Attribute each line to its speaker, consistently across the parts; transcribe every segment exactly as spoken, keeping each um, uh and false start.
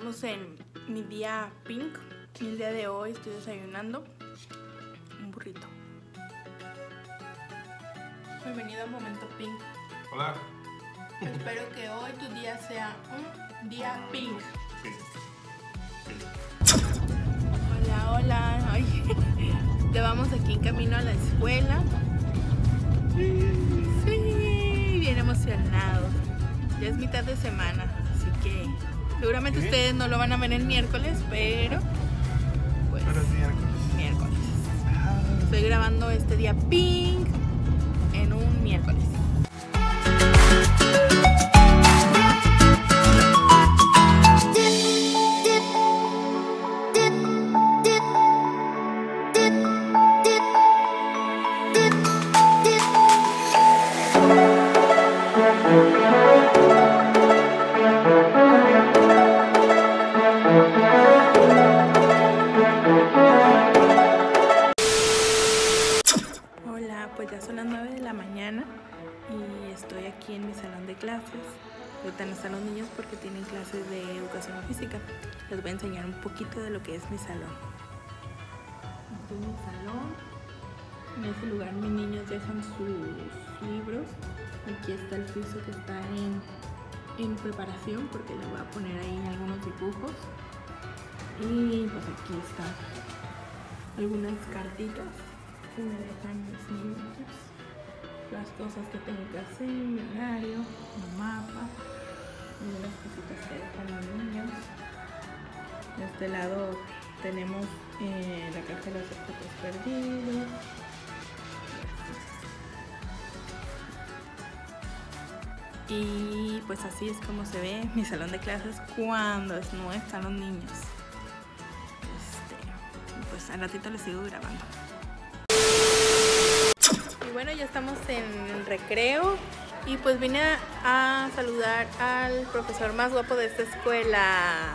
Speaker 1: estamos en mi día pink y el día de hoy estoy desayunando un burrito. Bienvenido a Momento Pink.
Speaker 2: Hola.
Speaker 1: Espero que hoy tu día sea un día pink.
Speaker 2: Sí. Sí.
Speaker 1: Hola, hola. Ay, te vamos aquí en camino a la escuela. Sí, bien emocionados. Ya es mitad de semana, así que seguramente ¿sí? Ustedes no lo van a ver el miércoles, pero pues
Speaker 2: Pero es miércoles.
Speaker 1: miércoles. Estoy grabando este día pink en un miércoles. Pues ya son las nueve de la mañana y estoy aquí en mi salón de clases. Ahorita no están los niños porque tienen clases de educación física. Les voy a enseñar un poquito de lo que es mi salón. Este es mi salón. En este lugar mis niños dejan sus libros. Aquí está el piso que está en, en preparación porque le voy a poner ahí algunos dibujos. Y pues aquí están algunas cartitas. Me dejan mis niños las cosas que tengo que hacer, mi horario, mi mapa, las cositas que dejan los niños. De este lado tenemos eh, la caja de los objetos perdidos. Y pues así es como se ve mi salón de clases cuando no están los niños. Este, pues al ratito les sigo grabando. Y bueno, ya estamos en el recreo y pues vine a, a saludar al profesor más guapo de esta escuela.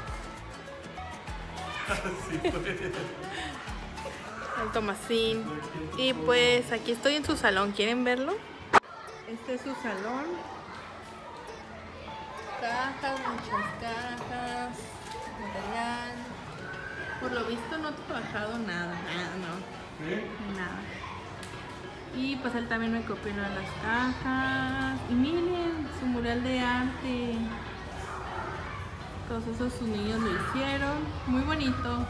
Speaker 2: Sí, pues.
Speaker 1: Al Tomasín. Y pues aquí estoy en su salón, ¿quieren verlo? Este es su salón. Cajas, muchas cajas, material. Por lo visto no he trabajado nada, nada, no.
Speaker 2: ¿Sí?
Speaker 1: Nada. Y pues él también me copió en las cajas. Y miren, su mural de arte. Todos esos sus niños lo hicieron. Muy bonito.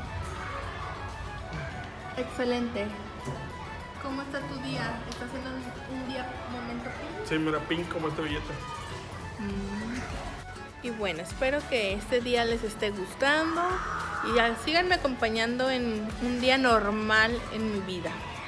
Speaker 1: Excelente. ¿Cómo está tu día? ¿Está siendo un día momento pink?
Speaker 2: Sí, mira, pink como esta billeta.
Speaker 1: Mm. Y bueno, espero que este día les esté gustando. Y ya síganme acompañando en un día normal en mi vida.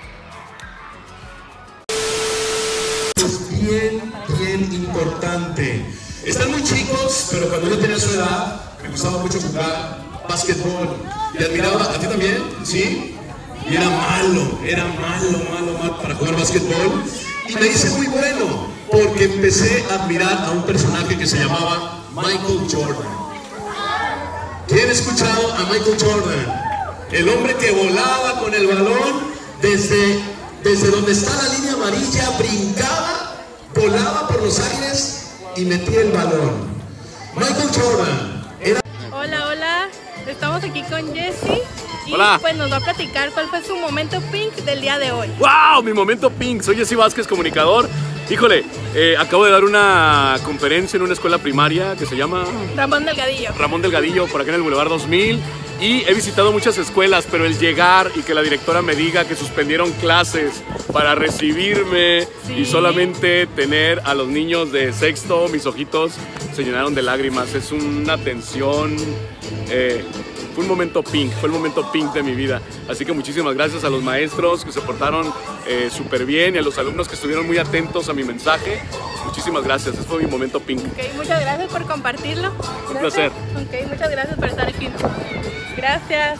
Speaker 3: Bien, bien importante. Están muy chicos, pero cuando yo tenía su edad, me gustaba mucho jugar básquetbol. Y admiraba, ¿a ti también? ¿Sí? Y era malo, era malo, malo, malo para jugar básquetbol. Y me hice muy bueno, porque empecé a admirar a un personaje que se llamaba Michael Jordan. ¿Quién ha escuchado a Michael Jordan? El hombre que volaba con el balón desde, desde donde está la línea amarilla, brincaba, volaba por los aires y metía el balón. Michael Jordan era...
Speaker 1: Hola, hola, estamos aquí con Jesse y
Speaker 4: hola.
Speaker 1: Pues nos va a platicar cuál fue su momento pink del día de hoy.
Speaker 4: ¡Wow! Mi momento pink, soy Jesse Vázquez, comunicador. Híjole, eh, acabo de dar una conferencia en una escuela primaria que se llama...
Speaker 1: Ramón Delgadillo.
Speaker 4: Ramón Delgadillo, por acá en el Boulevard dos mil. Y he visitado muchas escuelas, pero el llegar y que la directora me diga que suspendieron clases para recibirme sí. Y solamente tener a los niños de sexto, mis ojitos se llenaron de lágrimas. Es una tensión... Eh, Fue un momento pink, fue el momento pink de mi vida. Así que muchísimas gracias a los maestros que se portaron eh, súper bien y a los alumnos que estuvieron muy atentos a mi mensaje. Muchísimas gracias, ese fue mi momento pink.
Speaker 1: Ok, muchas gracias por compartirlo. Gracias.
Speaker 4: Un placer.
Speaker 1: Ok, muchas gracias por estar aquí. Gracias.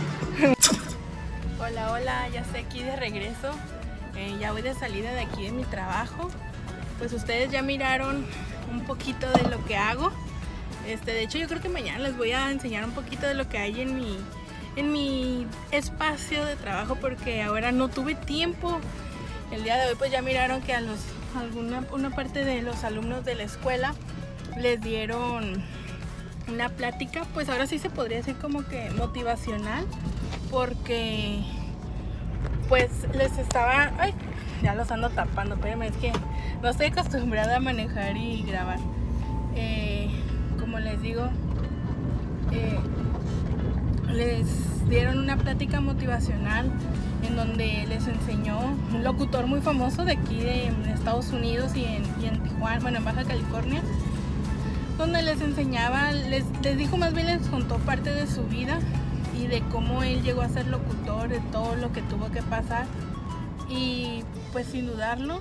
Speaker 1: Hola, hola, ya estoy aquí de regreso. Eh, ya voy de salida de aquí de mi trabajo. Pues ustedes ya miraron un poquito de lo que hago. Este, de hecho, yo creo que mañana les voy a enseñar un poquito de lo que hay en mi, en mi espacio de trabajo porque ahora no tuve tiempo. El día de hoy pues ya miraron que a los, alguna una parte de los alumnos de la escuela les dieron una plática, pues ahora sí se podría decir como que motivacional, porque pues les estaba, ay, ya los ando tapando, pero es que no estoy acostumbrada a manejar y grabar. Eh, como les digo, eh, les dieron una plática motivacional en donde les enseñó un locutor muy famoso de aquí de Estados Unidos y en, y en Tijuana, bueno, en Baja California, donde les enseñaba, les, les dijo, más bien les contó parte de su vida y de cómo él llegó a ser locutor, de todo lo que tuvo que pasar. Y pues sin dudarlo,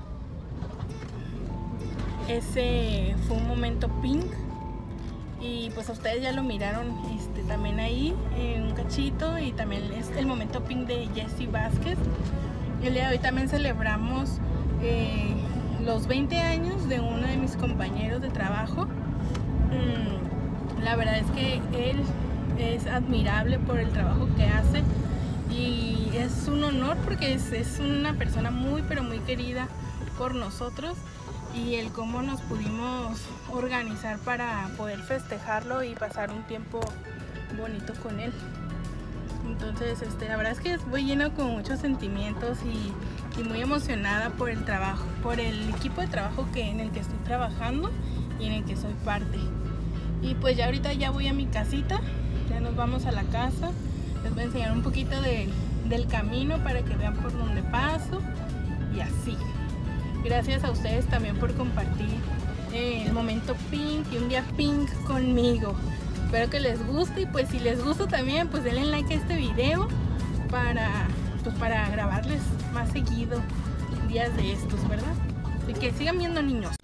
Speaker 1: ese fue un momento pink. Y pues a ustedes ya lo miraron este, también ahí en un cachito, y también es el momento pink de Jessie Vázquez. El día de hoy también celebramos eh, los veinte años de uno de mis compañeros de trabajo. Mm, la verdad es que él es admirable por el trabajo que hace y es un honor porque es, es una persona muy pero muy querida por nosotros, y el cómo nos pudimos organizar para poder festejarlo y pasar un tiempo bonito con él. Entonces este, la verdad es que voy llena con muchos sentimientos y, y muy emocionada por el trabajo, por el equipo de trabajo que, en el que estoy trabajando y en el que soy parte. Y pues ya ahorita ya voy a mi casita, ya nos vamos a la casa. Les voy a enseñar un poquito de, del camino para que vean por dónde paso y así. Gracias a ustedes también por compartir eh, el momento pink y un día pink conmigo. Espero que les guste, y pues si les gusta también, pues denle like a este video para, pues para grabarles más seguido días de estos, ¿verdad? Así que sigan viendo, niños.